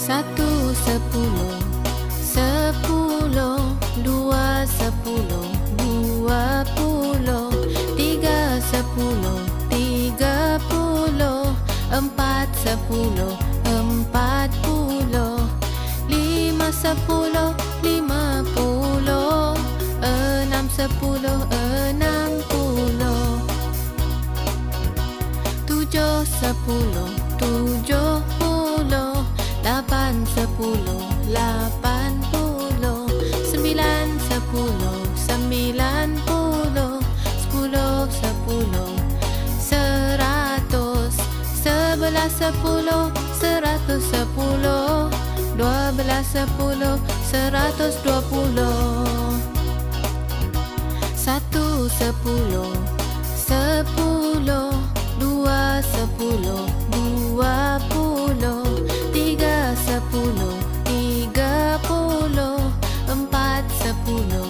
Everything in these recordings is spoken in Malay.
Satu, 10, 10, dua, 10, 20, tiga, 10, 30, empat, 10, 40, lima, 10, 50, enam, 10, 60, tujuh, 10, 70, lapan, 10, 80, sembilan, 10, 90, 10, 10, 100, 11, 10, 110, 12, 10, 120, satu, 10, 10, dua, 10, 20, tiga, 10, 30, empat, 10,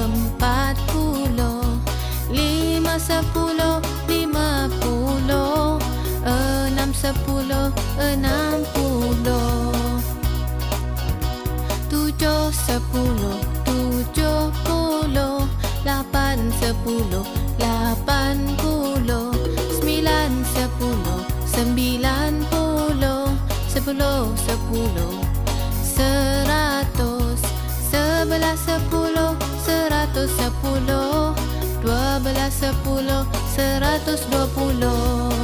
40, lima, 10, 50, enam, 10, 60, tujuh, 10, 70, lapan, 10, 80, sembilan, 10, 90, 10, 10, 100, 11, 10, 110, 12, 10, 120.